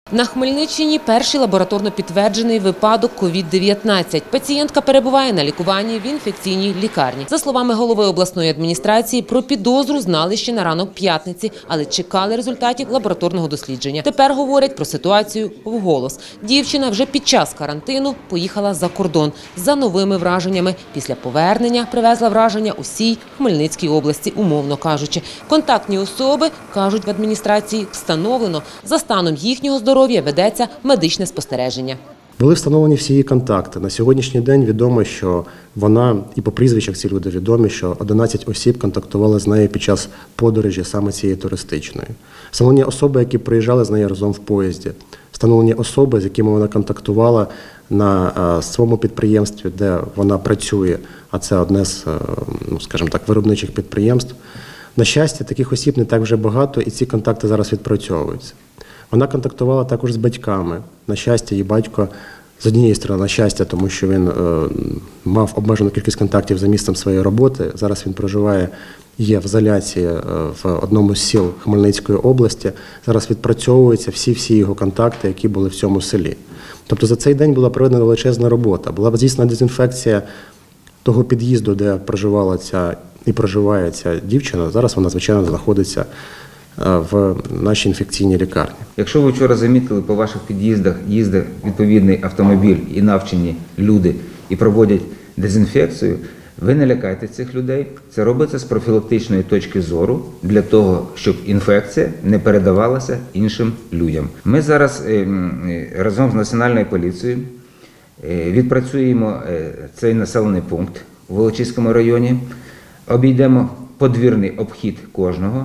На Хмельниччині перший лабораторно підтверджений випадок COVID-19. Пацієнтка перебуває на лікуванні в інфекційній лікарні. За словами голови обласної адміністрації, про підозру знали ще на ранок п'ятниці, але чекали результатів лабораторного дослідження. Тепер говорять про ситуацію вголос. Дівчина вже під час карантину поїхала за кордон за новими враженнями. Після повернення привезла враження усій Хмельницькій області, умовно кажучи. Контактні особи, кажуть в адміністрації, встановлено. За станом їхнього здоров'я ведеться медичне спостереження. Були встановлені всі її контакти. На сьогоднішній день відомо, що вона, і по прізвищах ці люди відомі, що 11 осіб контактували з нею під час подорожі саме цієї туристичної. Встановлені особи, які приїжджали з нею разом в поїзді. Встановлені особи, з якими вона контактувала на своєму підприємстві, де вона працює, а це одне з, скажімо так, виробничих підприємств. На щастя, таких осіб не так вже багато, і ці контакти зараз відпрацьовуються. Вона контактувала також з батьками. На щастя, її батько, з однієї сторони, на щастя, тому що він мав обмежену кількість контактів за місцем своєї роботи. Зараз він проживає, є в ізоляції в одному з сіл Хмельницької області. Зараз відпрацьовуються всі його контакти, які були в цьому селі. Тобто за цей день була проведена величезна робота. Була здійснена дезінфекція того під'їзду, де проживала і проживає ця дівчина. Зараз вона, звичайно, знаходиться в нашій інфекційній лікарні. Якщо ви вчора замітили, по ваших під'їздах їздить відповідний автомобіль і навчені люди і проводять дезінфекцію, ви не лякайте цих людей. Це робиться з профілактичної точки зору для того, щоб інфекція не передавалася іншим людям. Ми зараз разом з Національною поліцією відпрацюємо цей населений пункт у Волочиському районі, обійдемо подвірний обхід кожного,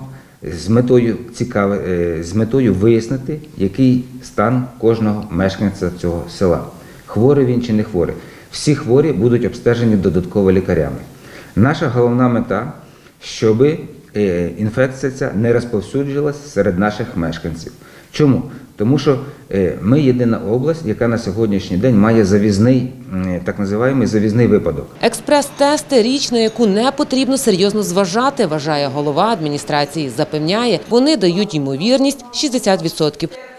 з метою вияснити, який стан кожного мешканця цього села. Хворий він чи не хворий. Всі хворі будуть обстежені додатково лікарями. Наша головна мета, щоб інфекція ця не розповсюджилась серед наших мешканців. Чому? Тому що ми єдина область, яка на сьогоднішній день має завізний, так називаємо завізний випадок. Експрес-тести – річ, на яку не потрібно серйозно зважати, вважає голова адміністрації. Запевняє, вони дають ймовірність 60%.